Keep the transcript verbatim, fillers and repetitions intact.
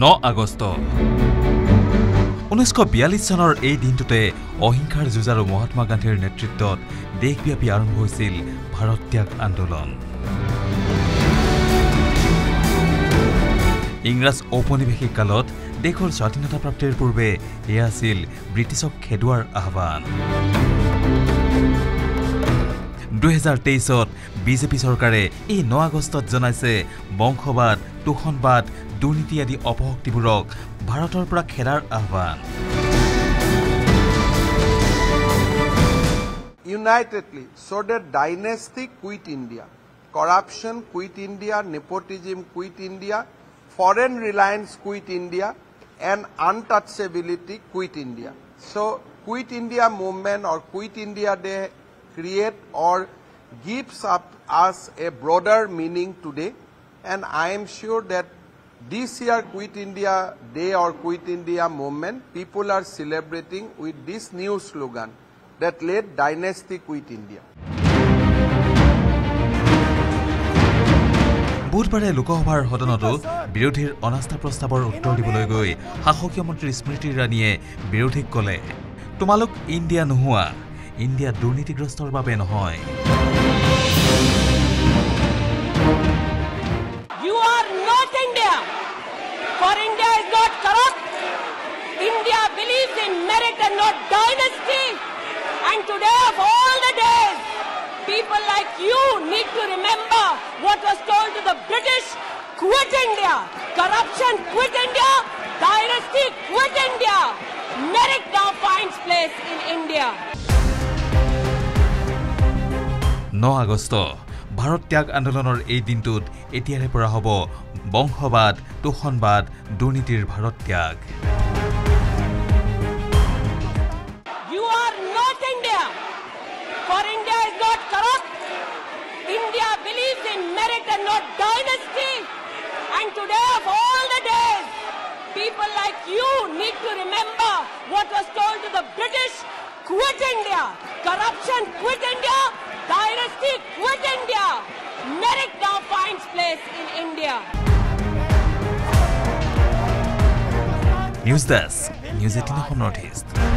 ন আগষ্ট ঊনৈশ বিয়াল্লিছ চনৰ এই দিনটোতে অহিংসাৰ যুঁজাৰু মহাত্মা গান্ধীৰ নেতৃত্বত দেশব্যাপী আৰম্ভ হৈছিল ভাৰত ত্যাগ আন্দোলন। ইংৰাজ ঔপনিৱেশিক কালত দেশৰ স্বাধীনতা প্ৰাপ্তিৰ পূৰ্বে এয়া আছিল ব্ৰিটিছক খেদুৱাৰ আহ্বান। দুই হাজাৰ তেইছত বিজেপি চৰকাৰে এই ন আগষ্টত জনাইছে বংশবাদ, তোষণবাদ, দুৰ্নীতি আদি অপশক্তিবোৰক ভাৰতৰ পৰা খেদাৰ আহ্বান। Unitedly, so that dynasty quit India, corruption quit India, nepotism quit India, foreign reliance quit India, and untouchability quit India. So, quit India movement or quit India day create or gives up us a broader meaning today, and I am sure that this year Quit India Day or Quit India movement, people are celebrating with this new slogan that let dynasty quit India. বুধবাৰে লোকসভাৰ সদনতো বিৰোধীৰ অনাস্থা প্ৰস্তাৱৰ উত্তৰ দিবলৈ গৈ শাসকীয় মন্ত্ৰী স্মৃতি ইৰাণীয়ে বিৰোধীক ক'লে, তোমালোক ইণ্ডিয়া নোহোৱা, ইণ্ডিয়া দুৰ্নীতিগ্ৰস্তৰ বাবে নহয়। You are not India. For India is not corrupt. India believes in merit and not dynasty. And today of all the days, people like you need to remember what was told to the British, quit India. Corruption, quit India. Dynasty, quit India. Merit now finds place in India. ন আগষ্ট ভাৰত ত্যাগ আন্দোলনৰ এই দিনটোত এতিয়াৰে পৰা হ'ব বংশবাদ, তোষণবাদ, দুৰ্নীতিৰ ভাৰত ত্যাগ। You are not India. For India is not corrupt. India believes in merit and not dynasty. And today of all the days, people like you need to remember what was told to the British, quit India. Corruption, quit India. Dynasty, quit India. Merit now finds place in India. News Desk, News eighteen Assam Northeast.